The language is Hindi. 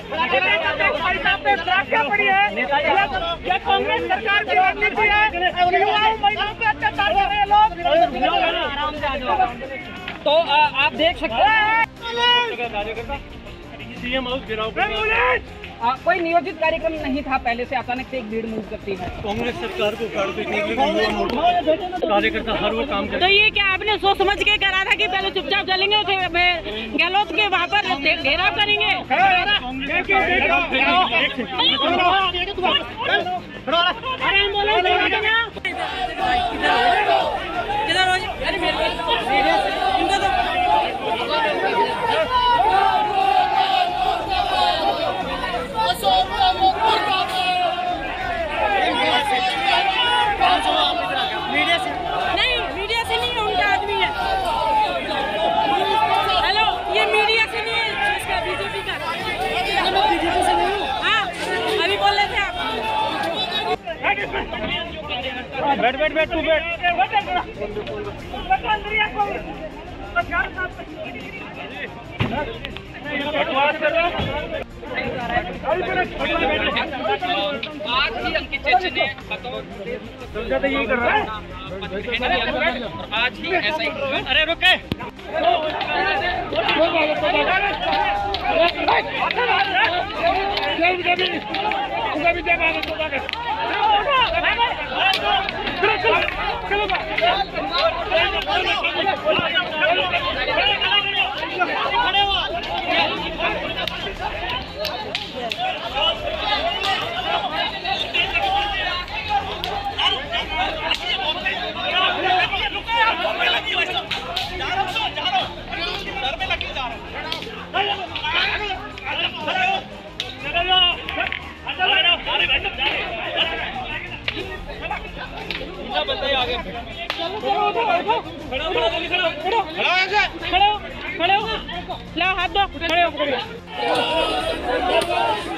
भाई साहब पे क्या पड़ी है? ये कांग्रेस सरकार की रणनीति है। युवाओं महिलाओं पे अत्याचार कर रहे हैं लोग। तो आप देख सकते हैं सीएम हाउस घेराव कोई नियोजित कार्यक्रम नहीं था, पहले से अचानक से एक भीड़ मूव करती है। कांग्रेस सरकार को कार्यकर्ता हर वो काम करते। तो ये क्या आपने सोच समझ के करा था कि पहले चुपचाप चलेंगे, गहलोत के वहाँ पर घेराव करेंगे? नहीं, मीडिया से नहीं है, उनका आदमी है। हेलो, ये मीडिया से नहीं है, इसका बीजेपी का। हाँ, अभी बोल रहे थे आप। बैठ तू बैठ। आज ही अंकित चेचे ने यही कर रहा है आज ही ऐसा ही। अरे रुके खड़े हो, हाथ दो, खड़े हो।